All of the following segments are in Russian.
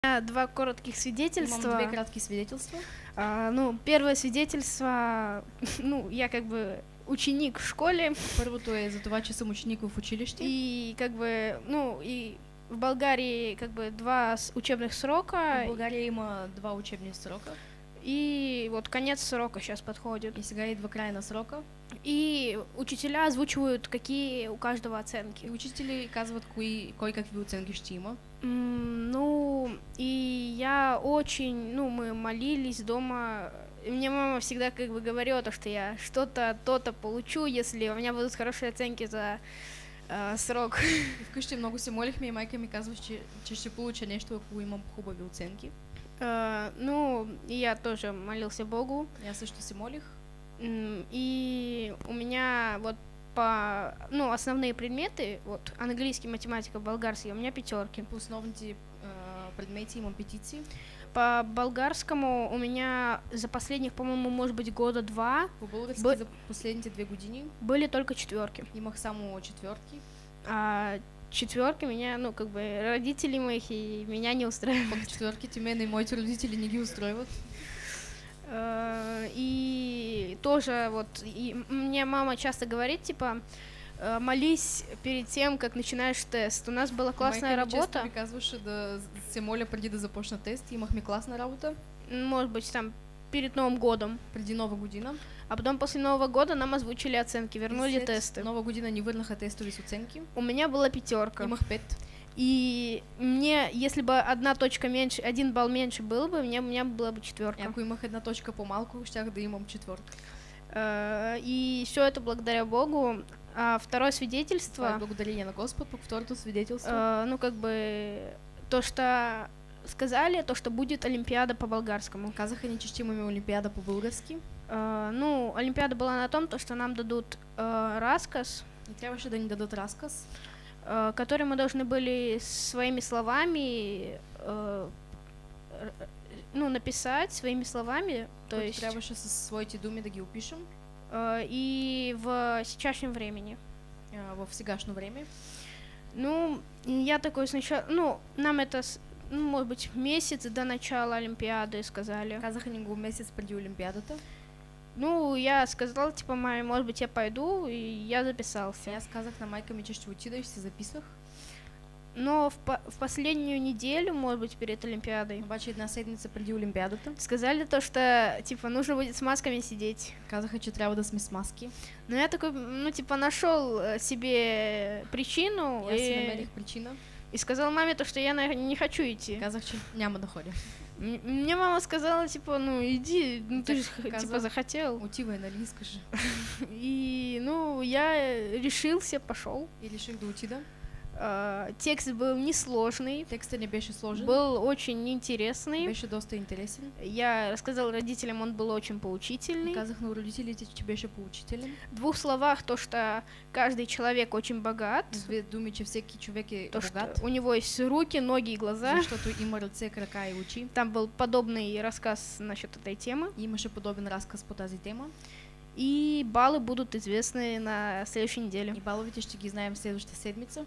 Два коротких Имам свидетельства. две краткие свидетельства. Первое свидетельство, я как бы ученик в школе. Първото е за това, че съм ученик в училище. И и в Болгарии два учебных срока. В Болгарии има два учебни срока. И вот конец срока сейчас подходит. И сега идва край на срока. И учителя озвучивают, какие у каждого оценки. И учители казват кой какви оценки ще има. И я очень, мы молились дома. Мне мама всегда говорила, что я что-то, то-то получу, если у меня будут хорошие оценки за срок. И вкъщи много се молихме и майка ми казва, че ще получа нещо, ако имам хубави оценки. И я тоже молился Богу. Я също се молих. И у меня по основные предметы, английский, математика, болгарский, у меня 5. По основните предмети имам петиции. По болгарскому у меня за последних, по-моему, может быть, года 2. По български за последните 2 години были только 4. Имах само 4. А 4 меня, родители моих и меня не устраивают. Пък 4 мен и моите родители не ги устройват. И тоже и мне мама часто говорит, молись перед тем, как начинаешь тест. У нас была классная работа. Майка ми често ми казваше да се моля преди да започна тест. Имахме классная работа. Может быть, там перед Новым годом. Преди Нова година. А потом после Нового года нам озвучили оценки, вернули тесты. Нова година ни върнаха тестове с оценки. У меня была 5. Имах 5. И мне, если бы 1 точка меньше, 1 балл меньше был бы, у меня была бы 4. Ако имах 1 точка по-малко, щях да имам 4. И все это благодаря Богу. А второе свидетельство... Това е благодарение на Господ, по второто свидетельство. То, что сказали, то, что будет Олимпиада по болгарскому. Казаха ни, че ще имаме Олимпиада по български. Олимпиада была на том, что нам дадут разказ. И трябваше да ни дадат разказ, который мы должны были своими словами написать своими словами. То есть трябваше със своите думи да ги опишем. И в сейчасшнем времени. В сегашно время. Я такой сначала, нам это, может быть, месяц до начала Олимпиады сказали. Казаха ни го месяц преди Олимпиадата. Я сказала, маме, может быть, я пойду, и я записался. Аз казах на майка ми, че ще отида и се записах. Но в последнюю неделю, может быть, перед Олимпиадой. Обаче 1 седмица преди Олимпиадата. Сказали то, что, нужно будет с масками сидеть. Казаха, че трябва да сме с маски. Но я такой, нашел себе причину. Я си намерих причина. И сказал маме то, что я не хочу идти. Казах, че няма да ходя. Мне мама сказала, иди, ты же, захотел. Отивай, нали искаш. И, я решился, пошел. И решил да отида. Текст был несложный. Текстът не беше сложен. Был очень интересный. Беше доста интересен. Я рассказал родителям, он был очень поучительный. Казах на родителите, че беше поучителен. В 2 словах то, что каждый человек очень богат. В 2 думи, че всеки човек е то, богат. Что у него есть руки, ноги и глаза. Защото има ръце, крака и очи. Там был подобный рассказ насчет этой темы. Имаше подобен разказ по тази тема. И баллы будут известны на следующей неделе. И баловите ще ги знаем в следващата седмица.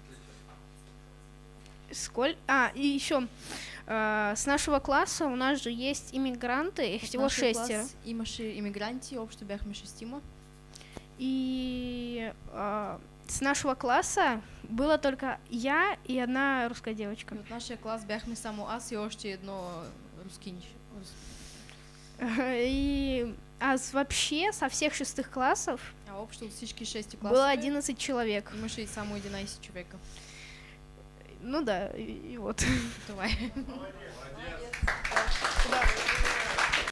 И еще с нашего класса у нас же есть иммигранты, их всего 6. Имаше иммигранти, общо бяхме 6. И с нашего класса было только я и 1 русская девочка. И от нашия клас бяхме само аз и още едно рускинче. Вообще со всех 6 классов общо от всички 6 класове было 11 человек. Имаше и само 11 човека. Да, и вот. Това е. Молодец.